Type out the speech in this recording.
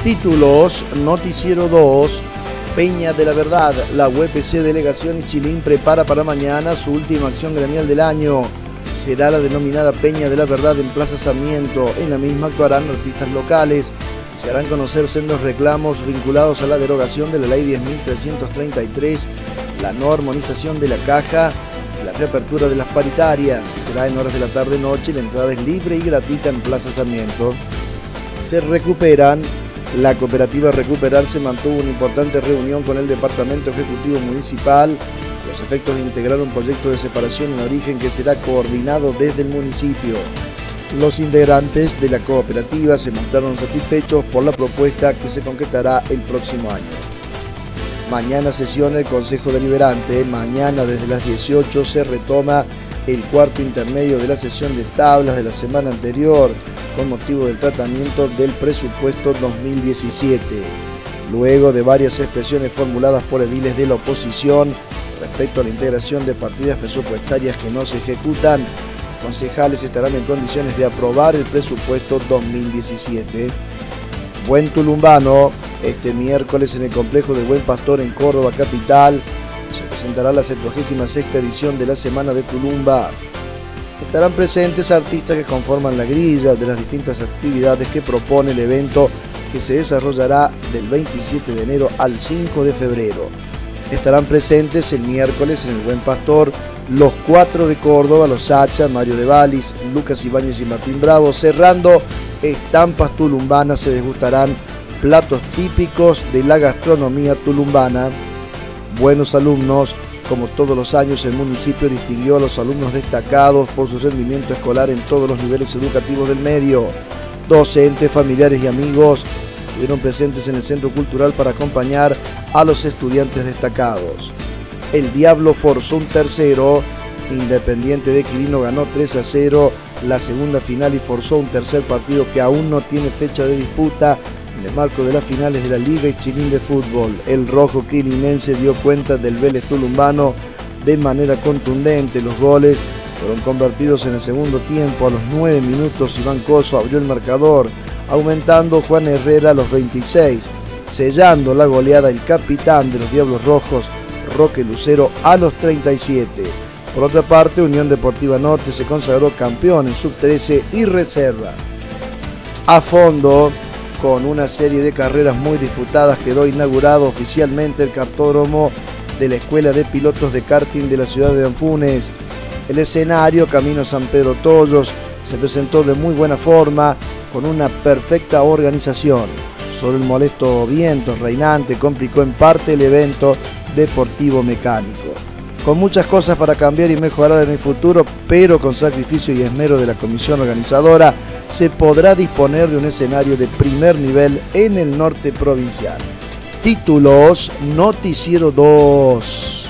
Títulos, Noticiero 2, Peña de la Verdad. La UPC Delegación Ischilín prepara para mañana su última acción gremial del año. Será la denominada Peña de la Verdad en Plaza Sarmiento. En la misma actuarán artistas locales y se harán conocer sendos reclamos vinculados a la derogación de la Ley 10.333, la no armonización de la caja, la reapertura de las paritarias. Será en horas de la tarde-noche y la entrada es libre y gratuita en Plaza Sarmiento. Se recuperan. La cooperativa Recuperarse mantuvo una importante reunión con el Departamento Ejecutivo Municipal, los efectos de integrar un proyecto de separación en origen que será coordinado desde el municipio. Los integrantes de la cooperativa se mostraron satisfechos por la propuesta que se concretará el próximo año. Mañana sesiona el Consejo Deliberante. Mañana desde las 18 se retoma el cuarto intermedio de la sesión de tablas de la semana anterior con motivo del tratamiento del presupuesto 2017. Luego de varias expresiones formuladas por ediles de la oposición respecto a la integración de partidas presupuestarias que no se ejecutan, concejales estarán en condiciones de aprobar el presupuesto 2017. Buen Tulumbano. Este miércoles en el complejo de Buen Pastor en Córdoba capital se presentará la 76ª edición de la Semana de Tulumba. Estarán presentes artistas que conforman la grilla de las distintas actividades que propone el evento, que se desarrollará del 27 de enero al 5 de febrero. Estarán presentes el miércoles en el Buen Pastor los 4 de Córdoba, los Hacha, Mario de Valis, Lucas Ibáñez y Martín Bravo. Cerrando estampas tulumbanas, se degustarán platos típicos de la gastronomía tulumbana. Buenos alumnos. Como todos los años, el municipio distinguió a los alumnos destacados por su rendimiento escolar en todos los niveles educativos del medio. Docentes, familiares y amigos estuvieron presentes en el Centro Cultural para acompañar a los estudiantes destacados. El Diablo forzó un tercero. Independiente de Quilino ganó 3-0 la segunda final y forzó un tercer partido que aún no tiene fecha de disputa en el marco de las finales de la Liga Ischilín de Fútbol. El rojo quilinense dio cuenta del Vélez tulumbano de manera contundente. Los goles fueron convertidos en el segundo tiempo. A los 9 minutos Iván Coso abrió el marcador, aumentando Juan Herrera a los 26, sellando la goleada el capitán de los Diablos Rojos, Roque Lucero, a los 37. Por otra parte, Unión Deportiva Norte se consagró campeón en sub-13 y reserva. A fondo, con una serie de carreras muy disputadas, quedó inaugurado oficialmente el cartódromo de la Escuela de Pilotos de Karting de la ciudad de Anfunes. El escenario, Camino San Pedro Tollos, se presentó de muy buena forma, con una perfecta organización. Solo el molesto viento reinante complicó en parte el evento deportivo mecánico. Con muchas cosas para cambiar y mejorar en el futuro, pero con sacrificio y esmero de la comisión organizadora, se podrá disponer de un escenario de primer nivel en el norte provincial. Títulos, Noticiero 2.